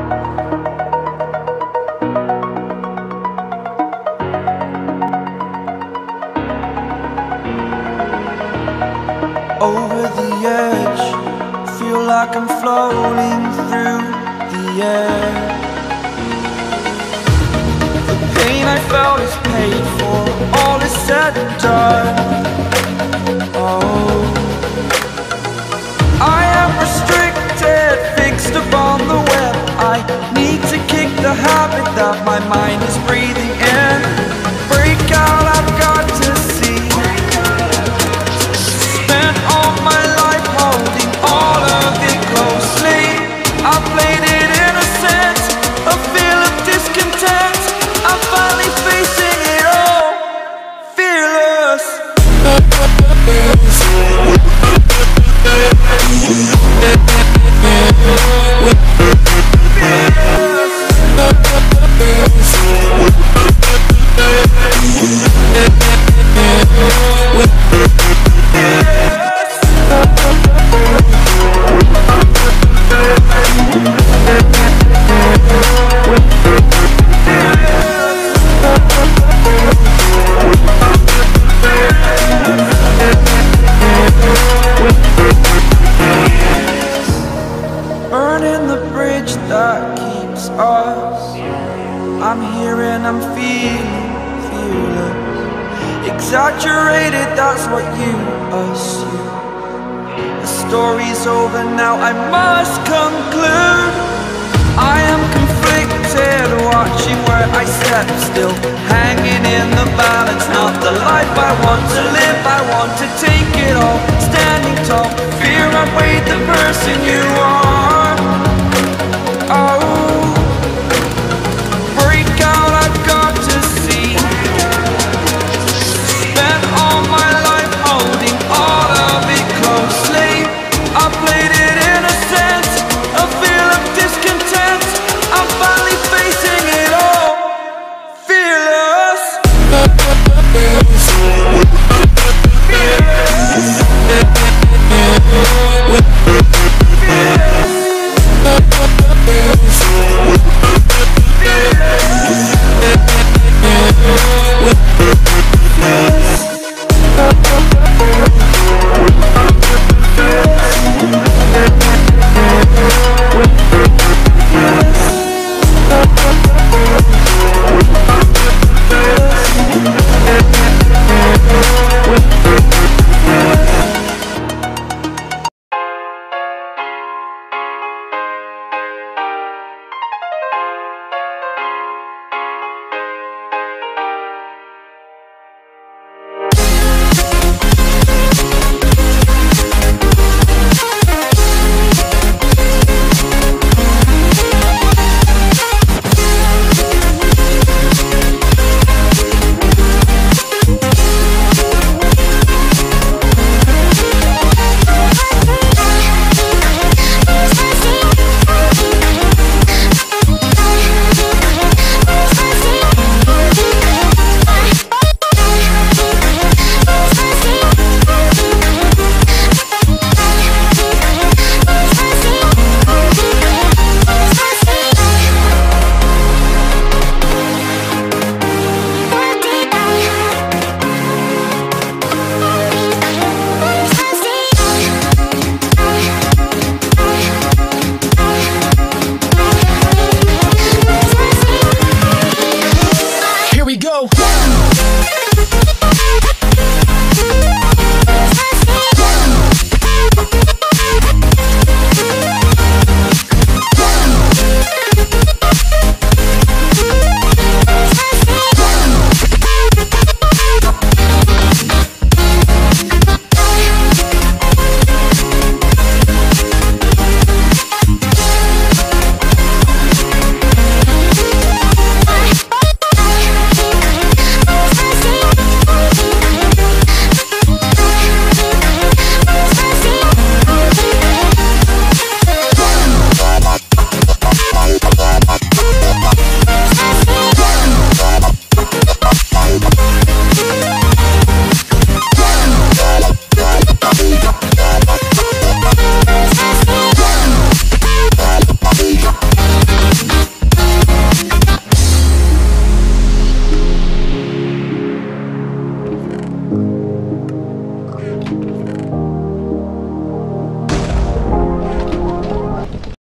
Over the edge, feel like I'm floating through the air. The pain I felt is paid for, all is said and done. Oh, I am restricted, fixed upon the web. I need to kick the habit that my mind is breathing in. Break out, I've got to see. Spent all my life holding all of it closely. I played it innocent, a feel of discontent. I'm finally facing it all, fearless. Burning the bridge that keeps us. I'm here and I'm feeling fearless. Exaggerated, that's what you assume. The story's over now, I must conclude. I am conflicted, watching where I step still, hanging in the balance. Not the life I want to live, I want to take it all. Standing tall, fear outweighed the person you are. Oh,